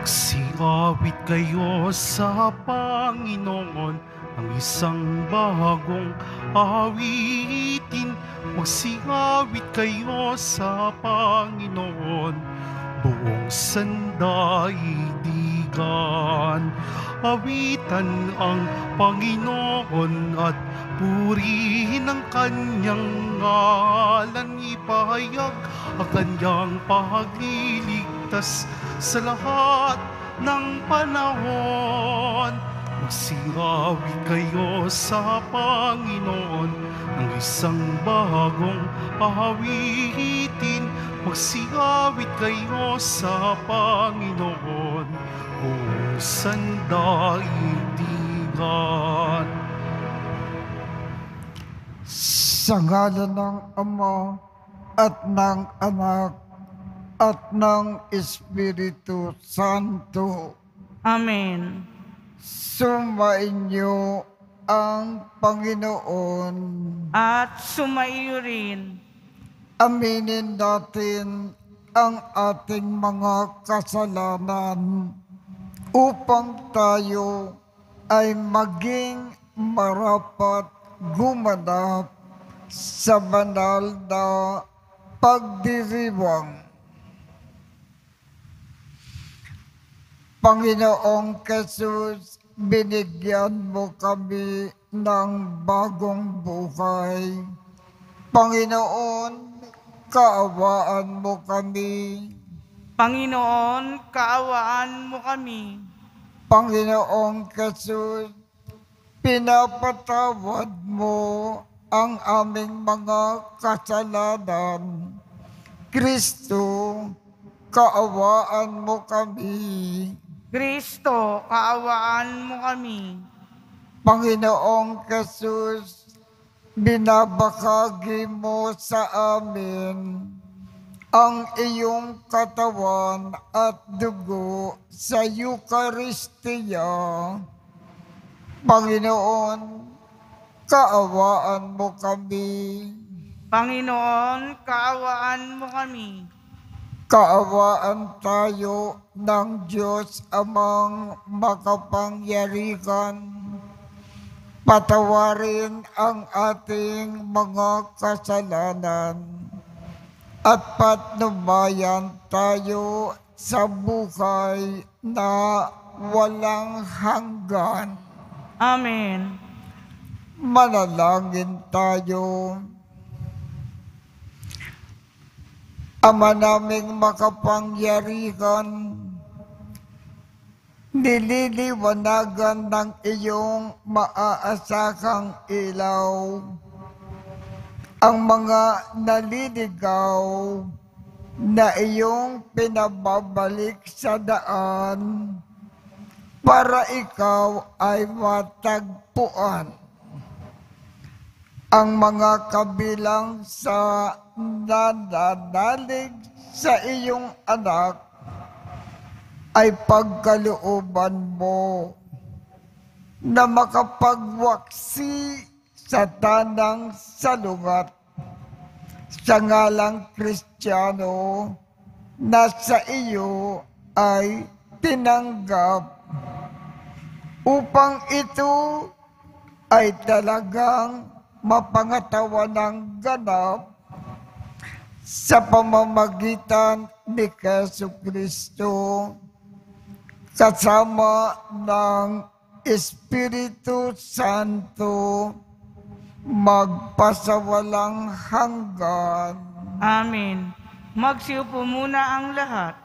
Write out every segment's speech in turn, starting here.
Magsingawit kayo sa Panginoon ang isang bagong awitin. Magsingawit kayo sa Panginoon buong sandaigdigan. Awitan ang Panginoon at purihin ang kanyang ngalan. Ipahayag ang kanyang pagliligtas sa lahat ng panahon. Magsingawit kayo sa Panginoon ng isang bagong awitin. Magsingawit kayo sa Panginoon buong sandaigdigan. Sa ngalan ng Ama at ng Anak at ng Espiritu Santo. Amen. Sumainyo ang Panginoon. At sumaiyo rin. Aminin natin ang ating mga kasalanan upang tayo ay maging marapat gumanap sa banal na pagdiriwang. Panginoong Jesus, binigyan mo kami ng bagong buhay. Panginoon, kaawaan mo kami. Panginoon, kaawaan mo kami. Panginoong Jesus, pinapatawad mo ang aming mga kasalanan. Kristo, kaawaan mo kami. Kristo, kaawaan mo kami. Panginoong Jesus, binabahagi mo sa amin ang iyong katawan at dugo sa Eucharistia. Panginoon, kaawaan mo kami. Panginoon, kaawaan mo kami. Kaawaan tayo ng Diyos Amang makapangyarihan. Patawarin ang ating mga kasalanan at patnubayan tayo sa buhay na walang hanggan. Amen. Manalangin tayo. Ama naming makapangyarihan, nililiwanagan ng iyong maaasahang ilaw ang mga naliligaw na iyong pinababalik sa daan para ikaw ay matagpuan. Ang mga kabilang sa nananalig sa iyong anak ay pagkalooban mo na makapagwaksi sa tanang salungat sa ngalang Kristiyano na sa iyo ay tinanggap upang ito ay talagang mapangatawan ng ganap sa pamamagitan ni Jesucristo kasama ng Espiritu Santo magpasawalang hanggan. Amen. Magsiupo muna ang lahat.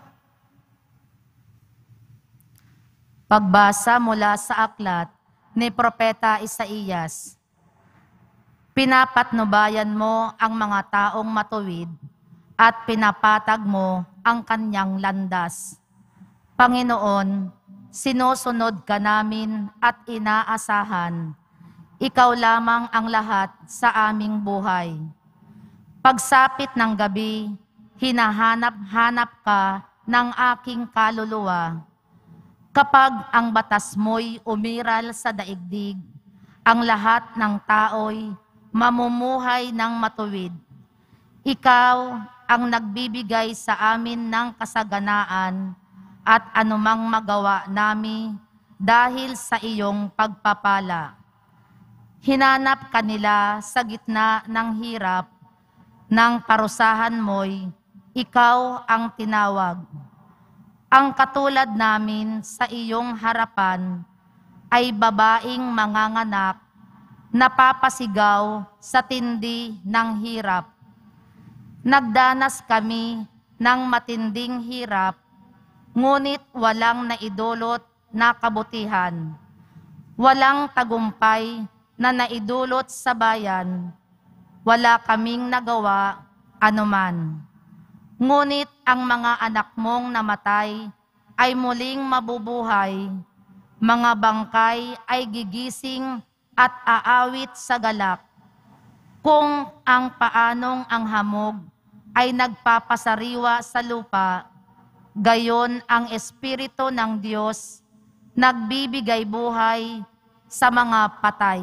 Pagbasa mula sa aklat ni Propeta Isaías. Pinapatnubayan mo ang mga taong matuwid at pinapatag mo ang kanyang landas. Panginoon, sinusunod ka namin at inaasahan. Ikaw lamang ang lahat sa aming buhay. Pagsapit ng gabi, hinahanap-hanap ka ng aking kaluluwa. Kapag ang batas mo'y umiral sa daigdig, ang lahat ng tao'y mamumuhay ng matuwid. Ikaw ang nagbibigay sa amin ng kasaganaan at anumang magawa nami dahil sa iyong pagpapala. Hinanap kanila sa gitna ng hirap, ng parusahan mo'y ikaw ang tinawag. Ang katulad namin sa iyong harapan ay babaeng manganganak, napapasigaw sa tindi ng hirap. Nagdanas kami ng matinding hirap, ngunit walang naidulot na kabutihan. Walang tagumpay na naidulot sa bayan. Wala kaming nagawa anuman. Ngunit ang mga anak mong namatay ay muling mabubuhay. Mga bangkay ay gigising at aawit sa galak. Kung ang paanong ang hamog ay nagpapasariwa sa lupa, gayon ang Espiritu ng Diyos nagbibigay buhay sa mga patay.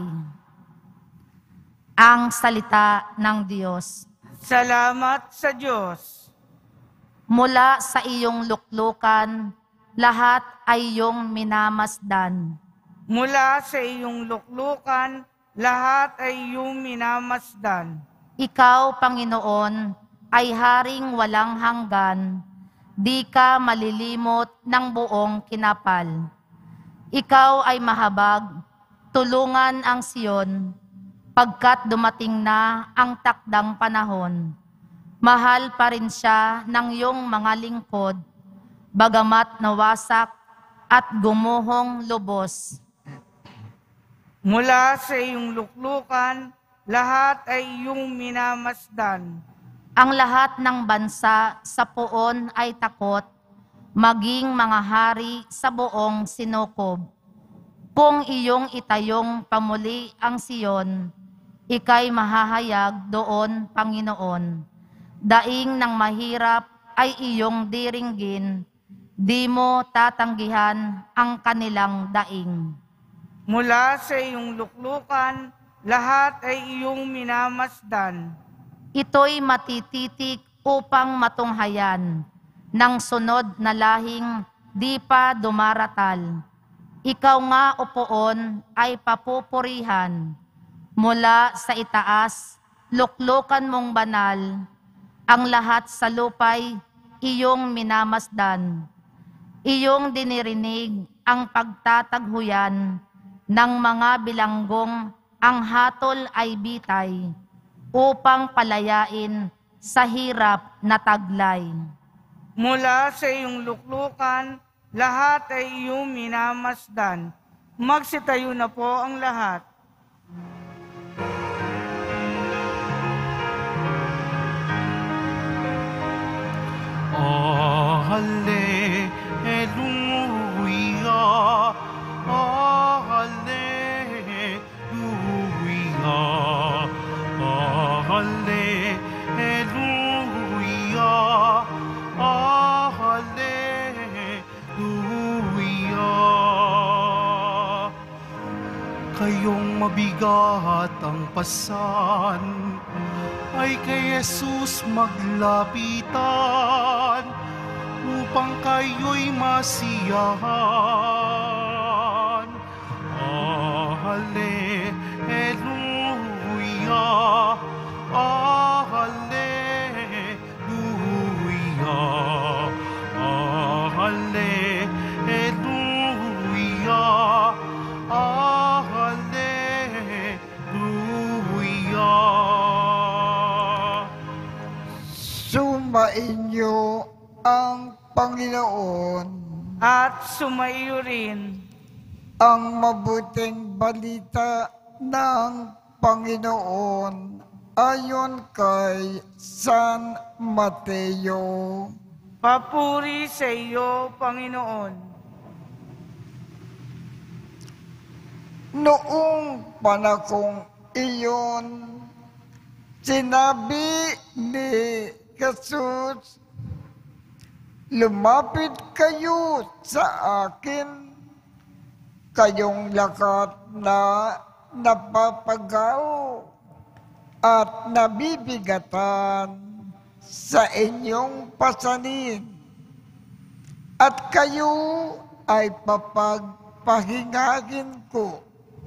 Ang salita ng Diyos. Salamat sa Diyos. Mula sa iyong luklukan, lahat ay iyong minamasdan. Mula sa iyong luklukan, lahat ay iyong minamasdan. Ikaw, Panginoon, ay haring walang hanggan, di ka malilimot ng buong kinapal. Ikaw ay mahabag, tulungan ang Siyon, pagkat dumating na ang takdang panahon. Mahal pa rin siya ng iyong mga lingkod, bagamat nawasak at gumuhong lubos. Mula sa iyong luklukan, lahat ay iyong minamasdan. Ang lahat ng bansa sa poon ay takot, maging mga hari sa buong sinukob. Kung iyong itayong pamuli ang Siyon, ika'y mahahayag doon, Panginoon. Daing ng mahirap ay iyong diringgin, di mo tatanggihan ang kanilang daing. Mula sa iyong luklukan, lahat ay iyong minamasdan. Ito'y matititik upang matunghayan ng sunod na lahing di pa dumaratal. Ikaw nga, o poon, ay papupurihan. Mula sa itaas, luklukan mong banal, ang lahat sa lupay iyong minamasdan. Iyong dinirinig ang pagtataghuyan ng mga bilanggong ang hatol ay bitay, upang palayain sa hirap na taglay. Mula sa iyong luklukan, lahat ay iyong minamasdan. Magsitayo na po ang lahat. Hallelujah, hallelujah, hallelujah, hallelujah. Kayong mabigat ang pasan, ay kay Jesus maglapitan, upang kayo'y masiyahan. Hallelujah, hallelujah, hallelujah, hallelujah. Sumainyo ang Panginoon. At sumaiyo rin Ang mabuting balita ng Panginoon ayon kay San Mateo. papuri sa iyo, Panginoon. Noong panahong iyon, sinabi ni Jesus, "Lumapit kayo sa akin, kayong lahat na napapagaw at nabibigatan sa inyong pasanin, at kayo ay papagpahingagin ko.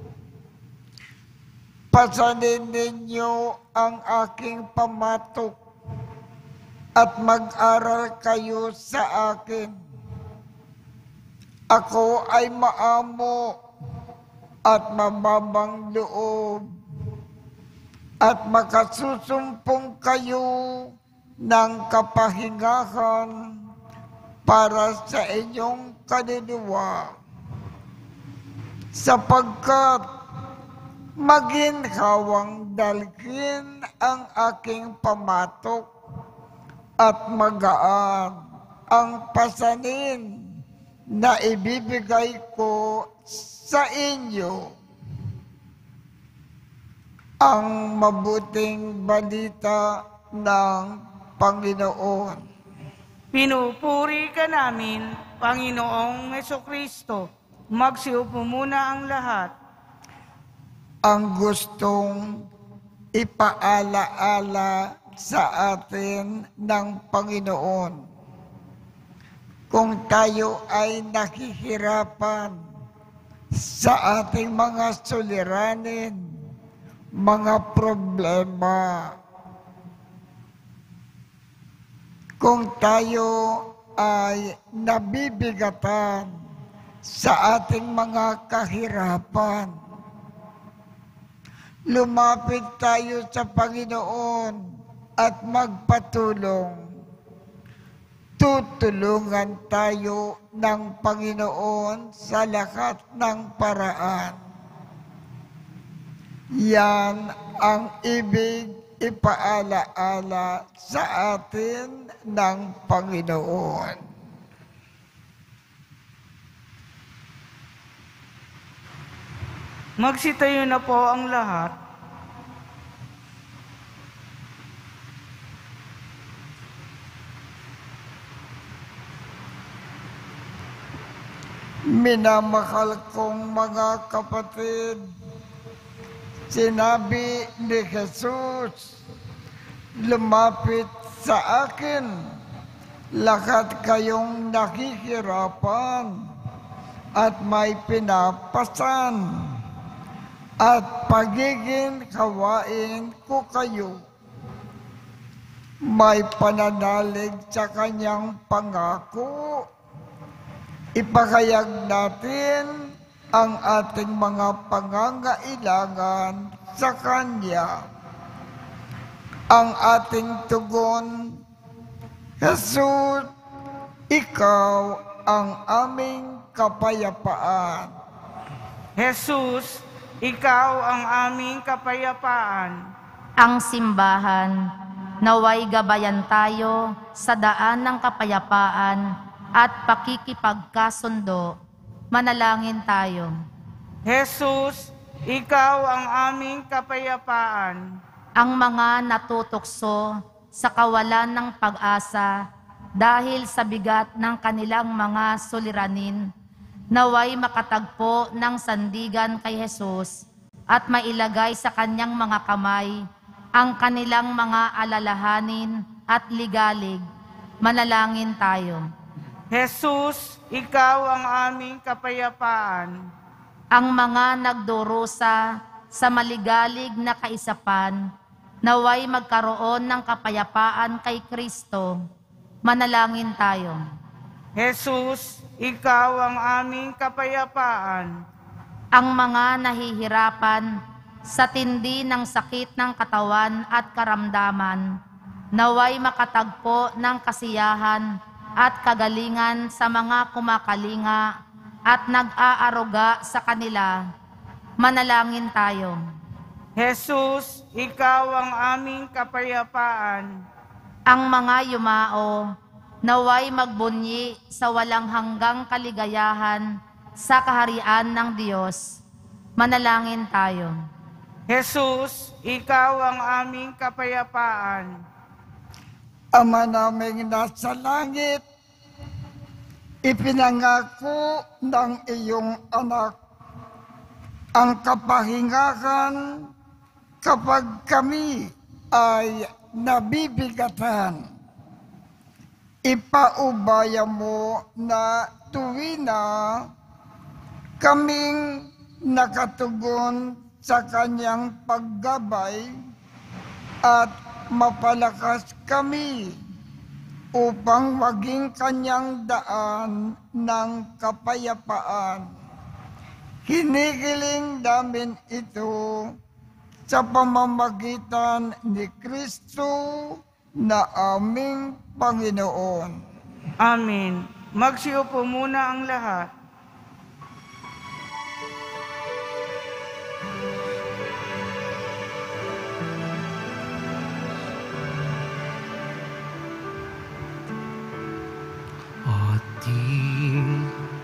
Pasanin ninyo ang aking pamatok at mag-aral kayo sa akin. Ako ay maamo at mababang loob at makasusumpong kayo ng kapahingahan para sa inyong kaluluwa. Sapagkat maginhawang dalhin ang aking pamatok at magaan ang pasanin na ibibigay ko sa inyo. Ang mabuting balita ng Panginoon. Pinupuri ka namin, Panginoong Hesukristo. Magsiupo muna ang lahat. Ang gustong ipaalaala sa atin ng Panginoon. Kung tayo ay nakihirapan sa ating mga suliranin, mga problema, kung tayo ay nabibigatan sa ating mga kahirapan, lumapit tayo sa Panginoon at magpatulong. Tutulungan tayo ng Panginoon sa lahat ng paraan. Yan ang ibig ipaalaala sa atin ng Panginoon. Magsitayo na po ang lahat. Minamahal kong mga kapatid, sinabi ni Jesus, lumapit sa akin, lahat kayong nakihirapan at may pinapasan, at pagiging kawain ko kayo. May pananalig sa kanyang pangako. Ipahayag natin ang ating mga pangangailangan sa Kanya. Ang ating tugon, Jesus, Ikaw ang aming kapayapaan. Jesus, Ikaw ang aming kapayapaan. Ang simbahan, naway gabayan tayo sa daan ng kapayapaan at pakikipagkasundo. Manalangin tayo. Jesus, Ikaw ang aming kapayapaan. Ang mga natutukso sa kawalan ng pag-asa dahil sa bigat ng kanilang mga suliranin, naway makatagpo ng sandigan kay Jesus at mailagay sa kanyang mga kamay ang kanilang mga alalahanin at ligalig. Manalangin tayo. Jesus, Ikaw ang aming kapayapaan. Ang mga nagdurusa sa maligalig na kaisapan, naway magkaroon ng kapayapaan kay Kristo. Manalangin tayo. Jesus, Ikaw ang aming kapayapaan. Ang mga nahihirapan sa tindi ng sakit ng katawan at karamdaman, naway makatagpo ng kasiyahan at kagalingan sa mga kumakalinga at nag-aaruga sa kanila. Manalangin tayo. Jesus, Ikaw ang aming kapayapaan. Ang mga yumao, naway magbunyi sa walang hanggang kaligayahan sa kaharian ng Diyos. Manalangin tayo. Jesus, Ikaw ang aming kapayapaan. Ama naming nasa langit, ipinangako ng iyong anak ang kapahingahan kapag kami ay nabibigatan. Ipaubaya mo na tuwina kaming nakatugon sa kanyang paggabay at mapalakas kami upang maging kanyang daan ng kapayapaan. Hinihiling namin ito sa pamamagitan ni Kristo na aming Panginoon. Amen. Magsiupo muna ang lahat. Ating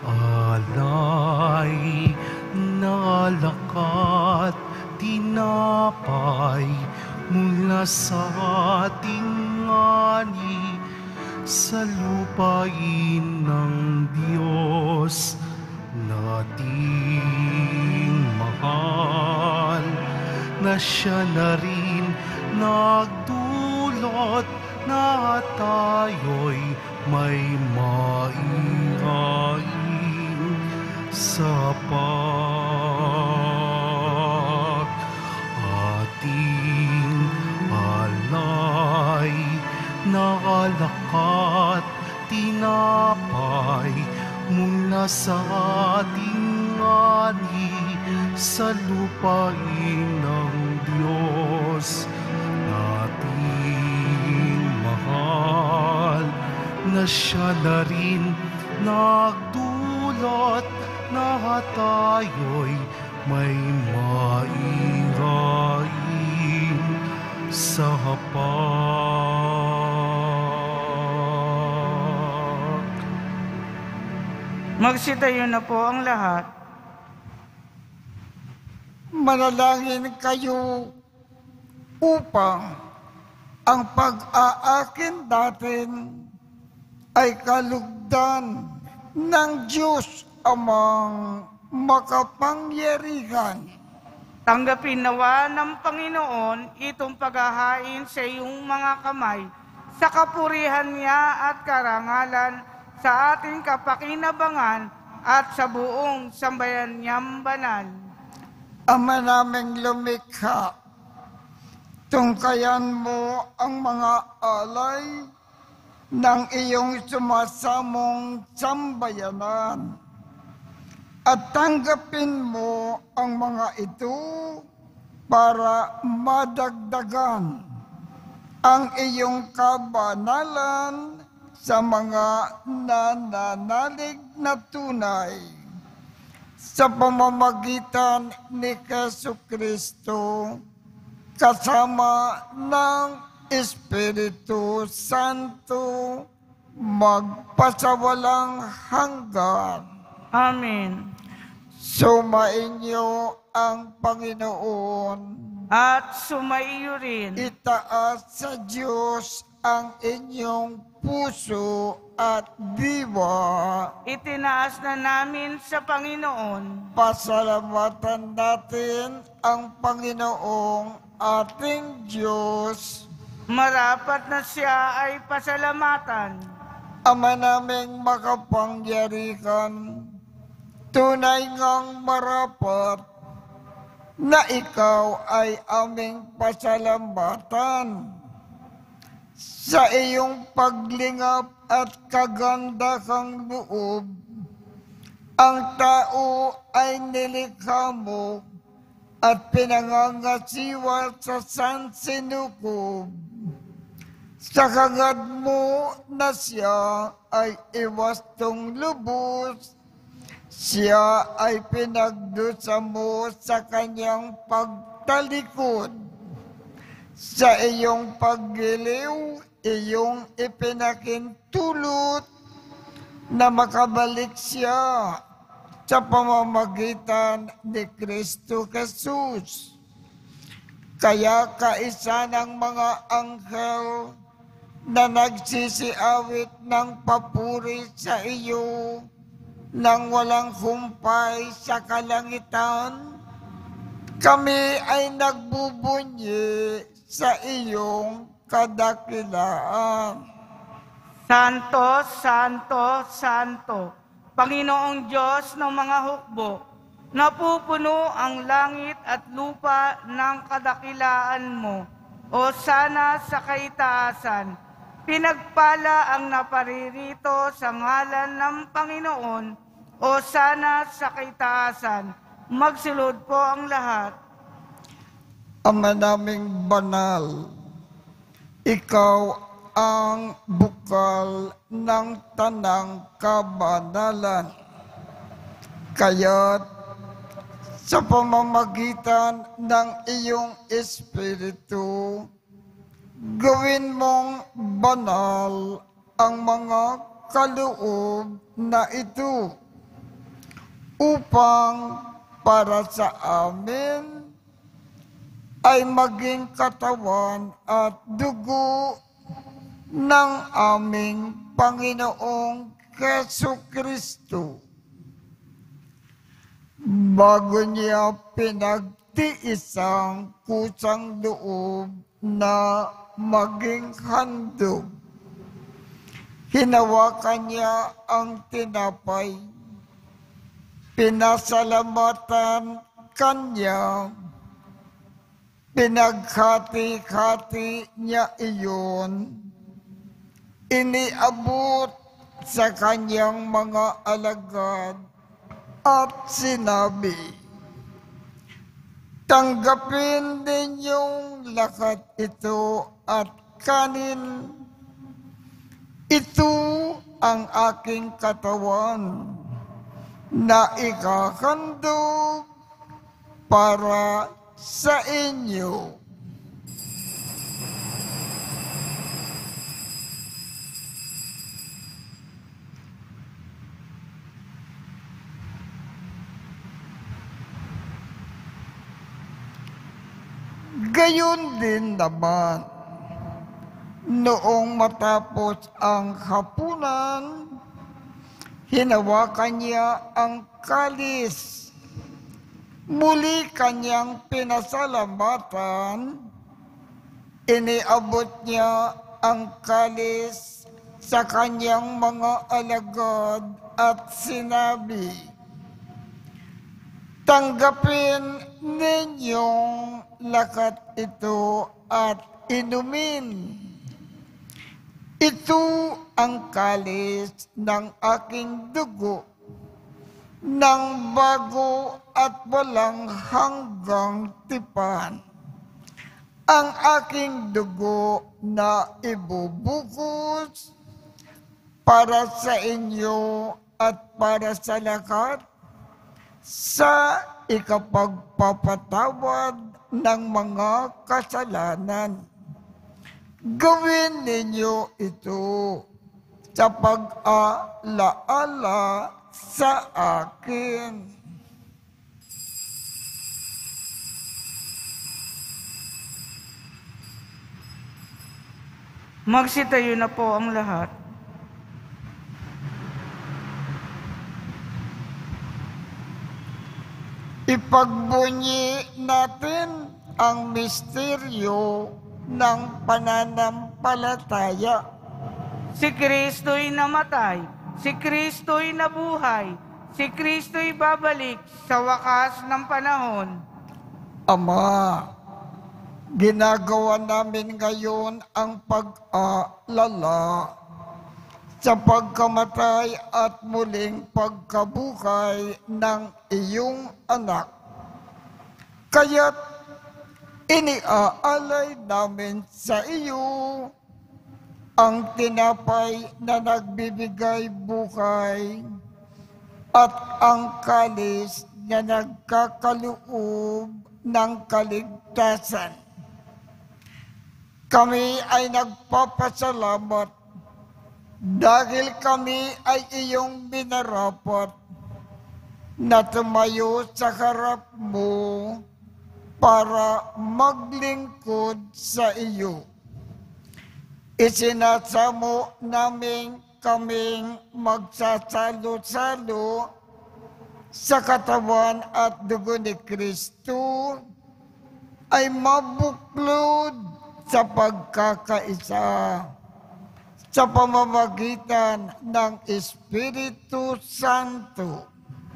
alay na lakat tinapay mula sa ating ani sa lupain ng Diyos nating mahal, na siya na rin nagdulot na tayo'y may maihain sa ating alay na alakat tinapay mula sa ating ani sa lupain ng Diyos nating mahal, na siya na rin nagdulot na tayo'y may maihain sa hapag. Magsitayo na po ang lahat. Manalangin kayo upang ang pag-aakin natin ay kalugdan ng Diyos amang makapangyarihan. Tanggapin nawa ng Panginoon itong paghahain sa iyong mga kamay sa kapurihan niya at karangalan sa ating kapakinabangan at sa buong sambayan niyang banal. Ama naming lumikha, tungkayan mo ang mga alay ng iyong sumasamong sambayanan at tanggapin mo ang mga ito para madagdagan ang iyong kabanalan sa mga nananalig na tunay sa pamamagitan ni Jesucristo kasama ng Espiritu Santo magpasawalang hanggan. Amen. Sumainyo ang Panginoon. At sumaiyo rin. Itaas sa Diyos ang inyong puso at diwa. Itinaas na namin sa Panginoon. Pasalamatan natin ang Panginoong ating Diyos. Marapat na siya ay pasalamatan. Ama naming makapangyarihan, tunay ngang marapat na ikaw ay aming pasalamatan sa iyong paglingap at kagandahang loob. Ang tao ay nilikha mo at pinangangasiwa sa sansinukob. Sa hangad mo na siya ay iwastong lubos, siya ay pinagdusa mo sa kanyang pagtalikod. Sa iyong paggiliw, iyong ipinakintulot na makabalik siya sa pamamagitan ni Kristo Jesus. Kaya kaisa ng mga anghel na nagsisiawit ng papuri sa iyo nang walang humpay sa kalangitan, kami ay nagbubunyi sa iyong kadakilaan. Santo, Santo, Santo, Panginoong Diyos ng mga hukbo, napupuno ang langit at lupa ng kadakilaan mo. O sana sa kaitaasan, pinagpala ang naparirito sa ngalan ng Panginoon. O sana sa kaitaasan, magsulod po ang lahat. Ama naming banal, ikaw ang bukal ng tanang kabanalan. Kaya't sa pamamagitan ng iyong Espiritu, gawin mong banal ang mga kaloob na ito upang para sa amin ay maging katawan at dugo ng aming Panginoong Jesucristo. Bago niya pinagtiisang kusang loob na maging handog, hinawakan niya ang tinapay, pinasalamatan kanya, pinaghati-hati niya iyon, iniabot sa kanyang mga alagad at sinabi, tanggapin ninyong lahat ito at kanin. Ito ang aking katawan na ikahandog para sa inyo. Gayon din naman, noong matapos ang hapunan, hinawakan niya ang kalis. Muli kanyang pinasalamatan, iniabot niya ang kalis sa kanyang mga alagad at sinabi, tanggapin ninyong lahat ito at inumin. Ito ang kalis ng aking dugo, ng bago at walang hanggang tipan. Ang aking dugo na ibubukos para sa inyo at para sa lahat sa ikapagpapatawad ng mga kasalanan. Gawin ninyo ito sa pag-alaala sa akin. Magsitayo na po ang lahat. Ipagbunyi natin ang misteryo ng pananampalataya. Si Kristo'y namatay, si Kristo'y nabuhay, si Kristo'y babalik sa wakas ng panahon. Ama, ginagawa namin ngayon ang pag-aalala sa pagkamatay at muling pagkabuhay ng iyong anak. Kaya't iniaalay namin sa iyo ang tinapay na nagbibigay buhay at ang kalis na nagkakaloob ng kaligtasan. Kami ay nagpapasalamat dahil kami ay iyong minarapat na tumayo sa harap mo para maglingkod sa iyo. Isinasamo namin kaming magsasalo-salo sa katawan at dugo ni Kristo ay mabuklod sa pagkakaisa. sa pamamagitan ng Espiritu Santo.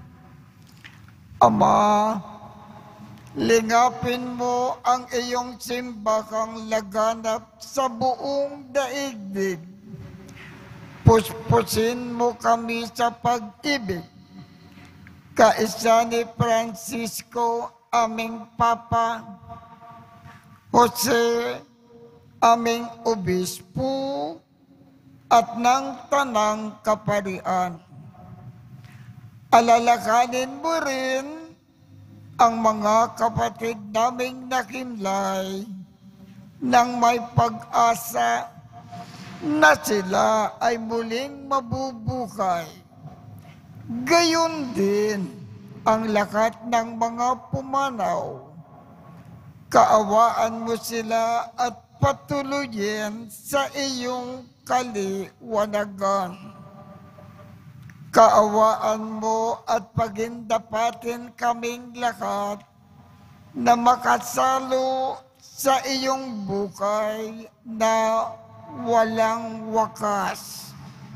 Ama, lingapin mo ang iyong simbahang laganap sa buong daigdig. Puspusin mo kami sa pag-ibig. Kaisa ni Francisco, aming Papa, Jose, aming Obispo, at ng Tanang Kaparian. Alalakanin mo rin ang mga kapatid naming nakimlay nang may pag-asa na sila ay muling mabubuhay. Gayon din ang lahat ng mga pumanaw. Kaawaan mo sila at patuloyin sa iyong kaliwanagan. Kaawaan mo at pagindapatin kaming lahat na makasalo sa iyong buhay na walang wakas.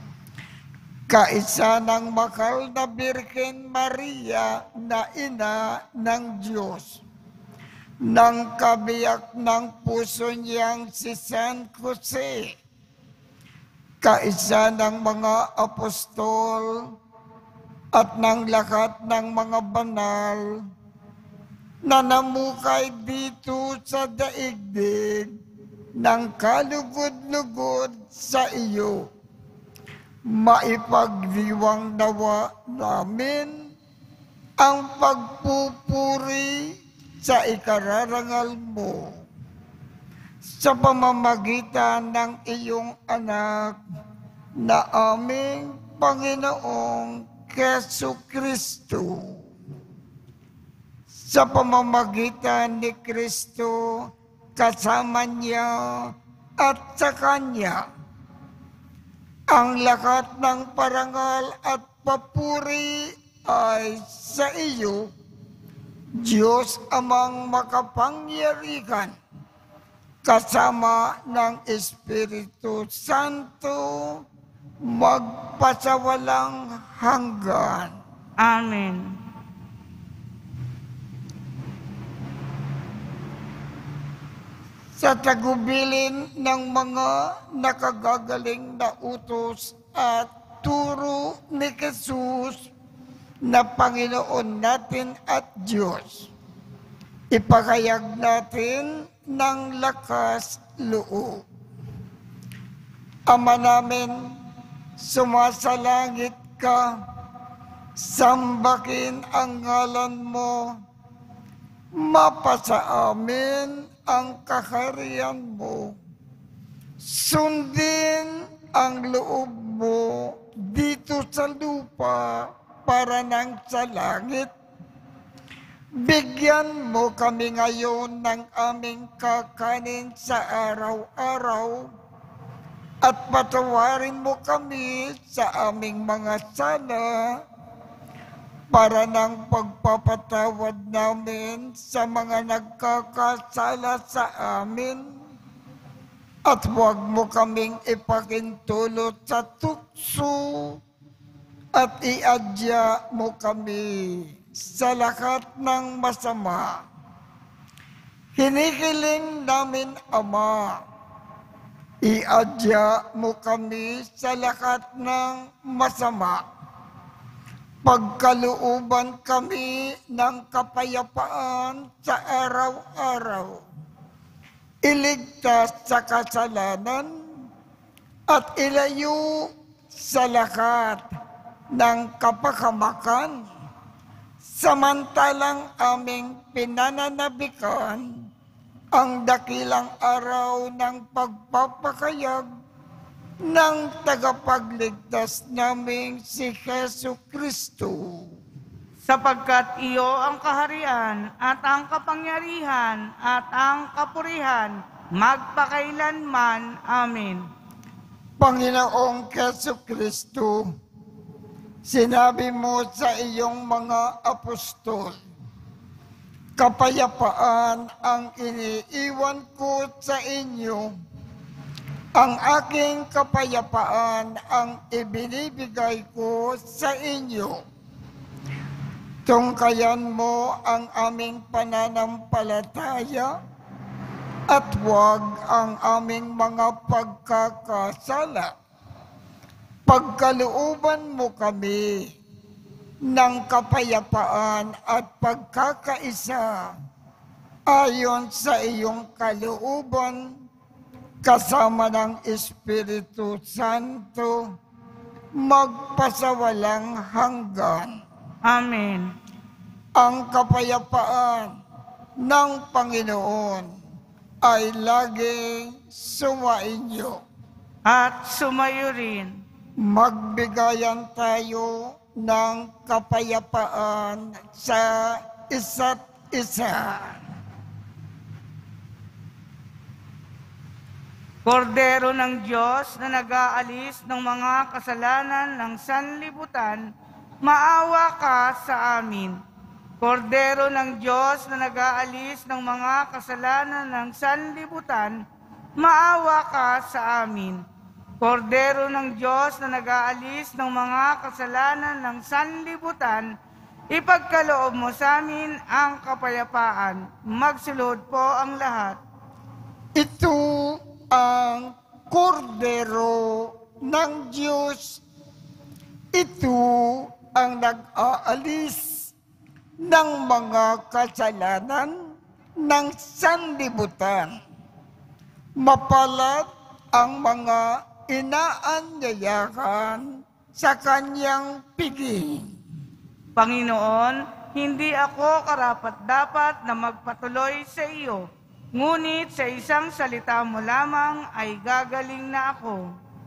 Kaisa ng mahal na Birhen Maria na ina ng Diyos, ng kabiyak ng puso niyang si San Jose, kaisa ng mga apostol at ng lahat ng mga banal na namukay dito sa daigdig ng kalugod-lugod sa iyo. Maipagdiwang nawa namin ang pagpupuri sa ikararangal mo sa pamamagitan ng iyong anak na aming Panginoong Jesucristo. Sa pamamagitan ni Kristo, kasama niya at sa Kanya, ang lahat ng parangal at papuri ay sa iyo, Diyos Amang makapangyarihan, kasama ng Espiritu Santo, magpasawalang hanggan. Amen. Sa tagubilin ng mga nakagagaling na utos at turo ni Jesus na Panginoon natin at Diyos, ipakayag natin ng lakas loob. Ama namin, sumasalangit ka, sambahin ang ngalan mo, mapasa amin ang kaharian mo, sundin ang loob mo dito sa lupa para nang sa langit. Bigyan mo kami ngayon ng aming kakanin sa araw-araw at patawarin mo kami sa aming mga sala para ng pagpapatawad namin sa mga nagkakasala sa amin. At huwag mo kaming ipakintulot sa tukso at iadya mo kami sa lahat ng masama. Hinihiling namin, Ama, iadya mo kami sa lahat ng masama. Pagkalooban kami ng kapayapaan sa araw-araw. Iligtas sa kasalanan at ilayo sa lahat ng kapahamakan. Samantalang aming pinananabikan ang dakilang araw ng pagpapakayag ng tagapagligtas naming si Jesucristo. Sapagkat iyo ang kaharian at ang kapangyarihan at ang kapurihan magpakailanman. Amen. Panginoong Jesucristo, sinabi mo sa iyong mga apostol, kapayapaan ang iniiwan ko sa inyo, Ang aking kapayapaan ang ibinibigay ko sa inyo. Tungkayan mo ang aming pananampalataya at huwag ang aming mga pagkakasala. Pagkalooban mo kami ng kapayapaan at pagkakaisa ayon sa iyong kalooban kasama ng Espiritu Santo magpasawalang hanggan. Amen. Ang kapayapaan ng Panginoon ay laging sumainyo. At sumayo rin. Magbigayan tayo ng kapayapaan sa isa't isa. Kordero ng Diyos na nag-aalis ng mga kasalanan ng sanlibutan, maawa ka sa amin. Kordero ng Diyos na nag-aalis ng mga kasalanan ng sanlibutan, maawa ka sa amin. Kordero ng Diyos na nag-aalis ng mga kasalanan ng sanlibutan, ipagkaloob mo sa amin ang kapayapaan. Magsulod po ang lahat. Ito ang kordero ng Diyos. Ito ang nag-aalis ng mga kasalanan ng sanlibutan. Mapalad ang mga inaanyayahan sa kanyang piging. Panginoon, hindi ako karapat-dapat na magpatuloy sa iyo, ngunit sa isang salita mo lamang ay gagaling na ako.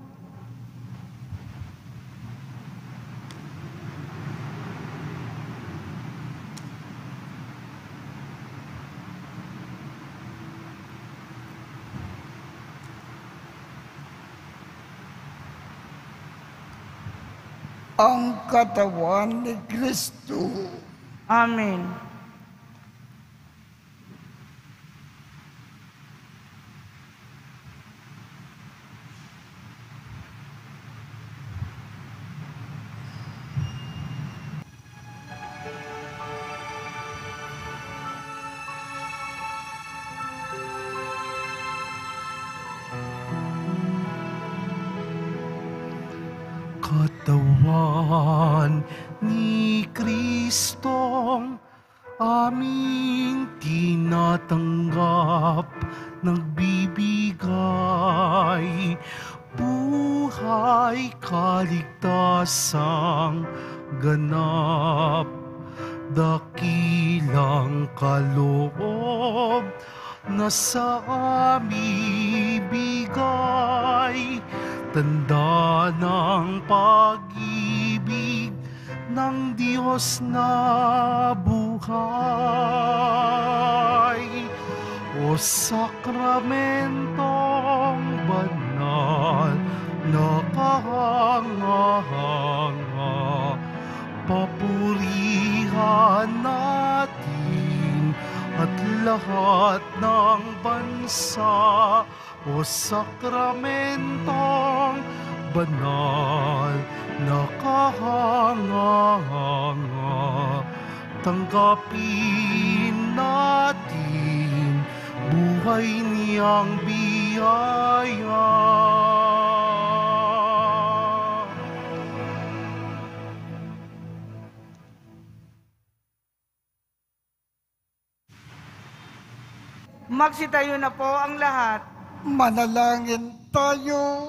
Ang katawan ni Kristo. Amen. Katawan ni Kristong aming tinatanggap, nagbibigay buhay, kaligtasang ganap, dakilang kaloob na sa aming bigay, tanda ng pag-ibig ng Diyos na buhay. O sakramentong banal na kahanga-hanga, papurihan natin at lahat ng bansa. O sakramentong banal na kahanga-hanga, tanggapin natin buhay niyang biyaya. Magsitayo na po ang lahat. Manalangin tayo.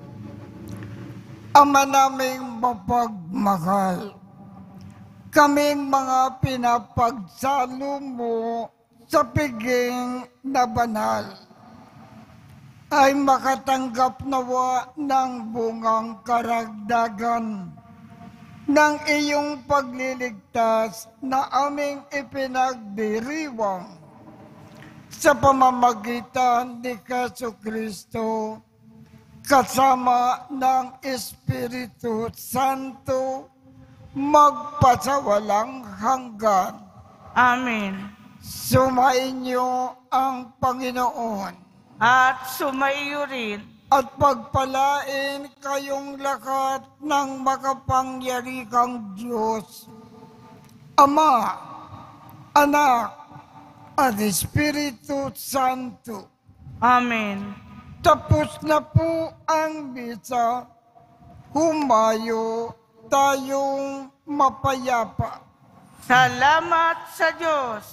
Ama naming mapagmahal, kaming mga pinapagsalo mo sa piging na banal ay makatanggap nawa ng bungang karagdagan ng iyong pagliligtas na aming ipinagdiriwang sa pamamagitan ni Jesucristo kasama ng Espiritu Santo magpasawalang hanggan. Amen. Sumainyo ang Panginoon. At sumaiyo rin. at pagpalain kayong lahat ng makapangyarihang Diyos, Ama, Anak, at Espiritu Santo. Amen. Tapos na po ang misa. Humayo tayong mapayapa. Salamat sa Diyos.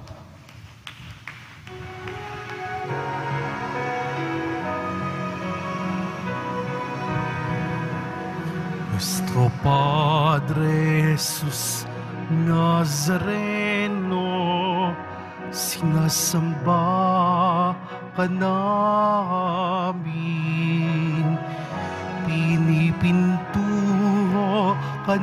Nuestro Padre Jesus Nazareno, sinasamba ka namin, pinipintuho ka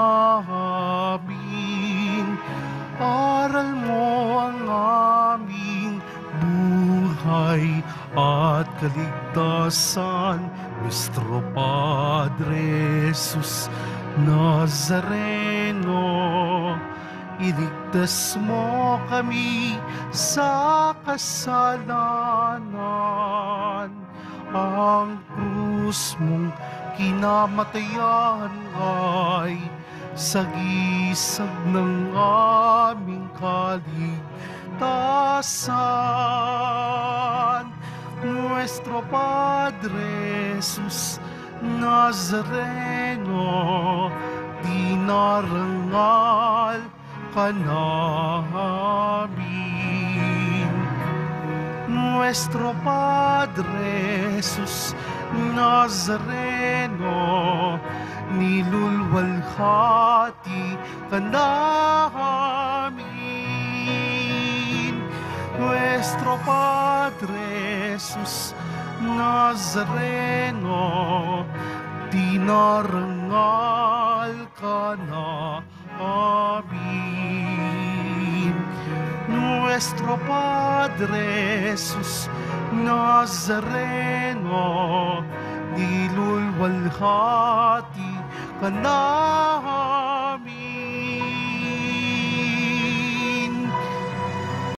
namin, aral mo ang aming buhay at kaligtasan. Nuestro Padre Jesus Nazareno, iligtas mo kami sa kasalanan. Ang krus mong kinamatayan ay sagisag ng aming kaligtasan. Nuestro Padre Jesus Nazareno, dinarangal ka namin. Nuestro Padre Jesus Nazareno, nilulwalhati ka namin. Nuestro Padre Jesus Nazareno, dinarangal ka namin. Nuestro Padre Jesus Nazareno, nilulwalhati ka namin.